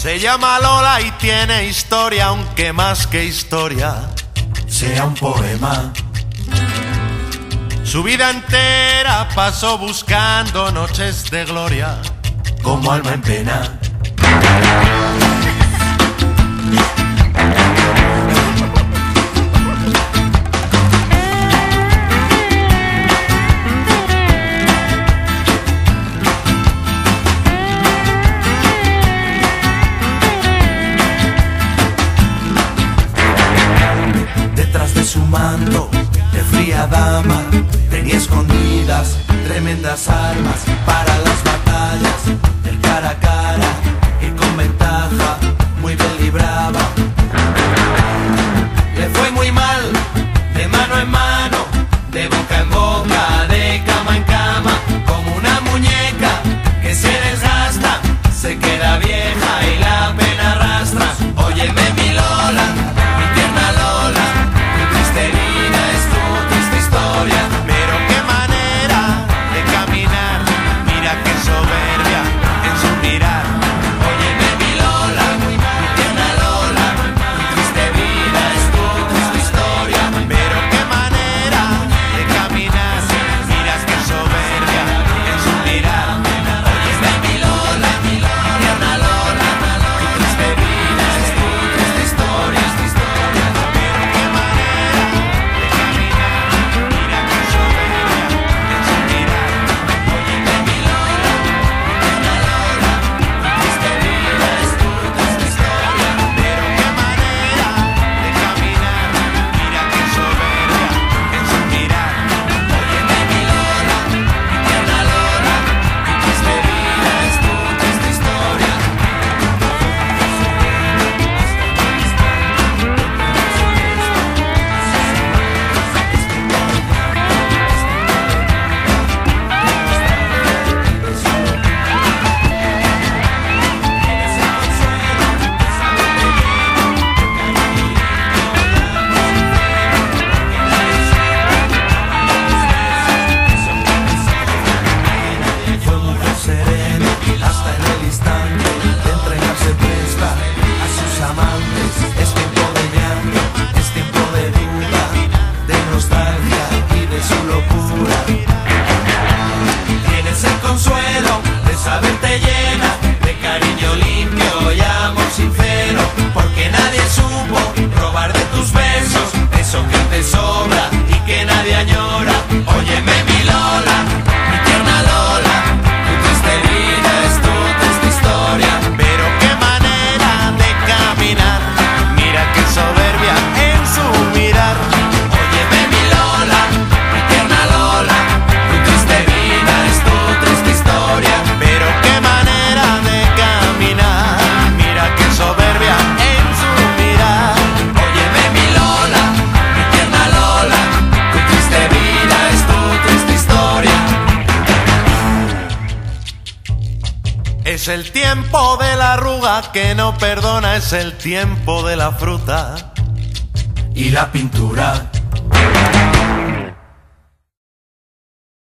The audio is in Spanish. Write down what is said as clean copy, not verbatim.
Se llama Lola y tiene historia, aunque más que historia sea un poema. Su vida entera pasó buscando noches de gloria, como alma en pena. Detrás de su manto de fría dama tenía escondidas tremendas armas para las batallas del cara a cara, y con ventaja muy bien libraba. Le fue muy mal, de mano en mano, de boca en boca, de cama en cama, como una muñeca que se desgasta, se queda vieja y la pena arrastra. Óyeme mi Lola, mi tierna Lola, tu triste vida es tu triste historia. pero qué manera de caminar, mira qué soberbia en su mirar. Óyeme mi Lola, mi tierna Lola, tu triste vida es tu triste historia. Pero qué manera de caminar, mira qué soberbia en su mirar. Óyeme mi Lola, mi tierna Lola, tu triste vida es tu triste historia. Pero qué manera de caminar, mira qué soberbia en su mirar. Óyeme mi Lola, mi tierna Lola, tu triste vida es tu triste historia. Pero qué manera de caminar, mira qué soberbia en su mirar. Óyeme mi Lola, mi tierna Lola, tu triste vida es tu triste historia. Fue mujer serena hasta en el instante de entregarse presta a sus amantes. Es tiempo de llanto, es tiempo de duda, de nostalgia y de su locura. Tienes el consuelo de saberte llena de cariño limpio y amor sincero, porque nadie supo robar de tus besos eso que te sobra y que nadie añora. Óyeme mi Lola, mi tierna Lola, tu triste vida es tu triste historia. Pero qué manera de caminar, mira qué soberbia en su mirar. Óyeme mi Lola, mi tierna Lola, tu triste vida es tu triste historia. Pero qué manera de caminar, mira qué soberbia en su mirar. Óyeme mi Lola, mi tierna Lola, tu triste vida es tu triste historia. Es el tiempo de la arruga que no perdona, es el tiempo de la fruta. Y la pintura